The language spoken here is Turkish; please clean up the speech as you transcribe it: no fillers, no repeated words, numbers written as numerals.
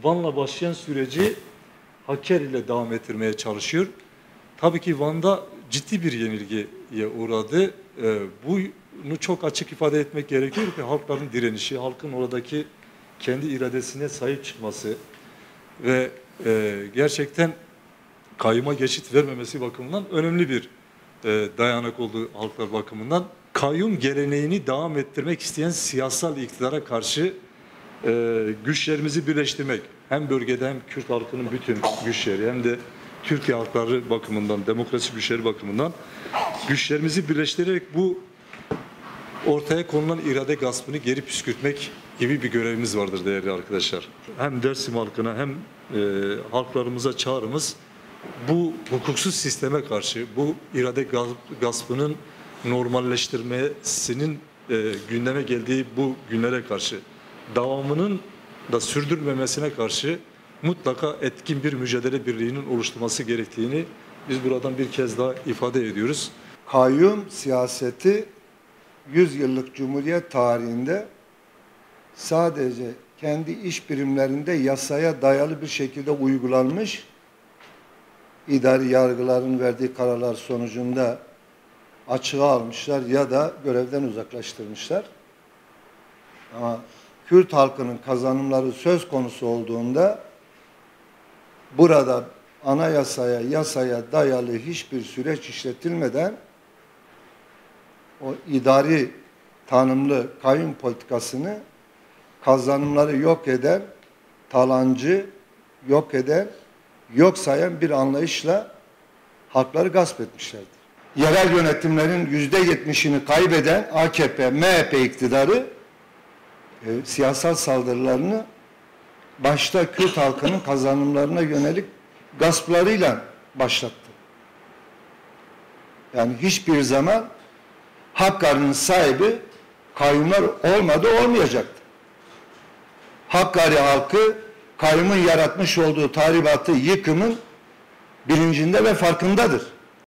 Van'la başlayan süreci Hakkari ile devam ettirmeye çalışıyor. Tabii ki Van'da ciddi bir yenilgiye uğradı. Bunu çok açık ifade etmek gerekiyor ki halkların direnişi, halkın oradaki kendi iradesine sahip çıkması ve gerçekten kayyuma geçit vermemesi bakımından önemli bir dayanak olduğu halklar bakımından. Kayyum geleneğini devam ettirmek isteyen siyasal iktidara karşı güçlerimizi birleştirmek, hem bölgede hem Kürt halkının bütün güçleri hem de Türkiye halkları bakımından, demokrasi güçleri bakımından güçlerimizi birleştirerek bu ortaya konulan irade gaspını geri püskürtmek gibi bir görevimiz vardır değerli arkadaşlar. Hem Dersim halkına hem halklarımıza çağrımız bu hukuksuz sisteme karşı, bu irade gaspının normalleştirmesinin gündeme geldiği bu günlere karşı, devamının da sürdürülmemesine karşı mutlaka etkin bir mücadele birliğinin oluşturması gerektiğini biz buradan bir kez daha ifade ediyoruz. Kayyum siyaseti 100 yıllık Cumhuriyet tarihinde sadece kendi iş birimlerinde yasaya dayalı bir şekilde uygulanmış, idari yargıların verdiği kararlar sonucunda açığa almışlar ya da görevden uzaklaştırmışlar. Ama Kürt halkının kazanımları söz konusu olduğunda burada anayasaya, yasaya dayalı hiçbir süreç işletilmeden o idari tanımlı kayyum politikasını kazanımları yok eden, talancı, yok eden, yok sayan bir anlayışla halkları gasp etmişlerdir. Yerel yönetimlerin %70'ini kaybeden AKP, MHP iktidarı siyasal saldırılarını başta Kürt halkının kazanımlarına yönelik gasplarıyla başlattı. Yani hiçbir zaman Hakkari'nin sahibi kayyumlar olmadı, olmayacaktı. Hakkari halkı kayyumun yaratmış olduğu tahribatı, yıkımın bilincinde ve farkındadır.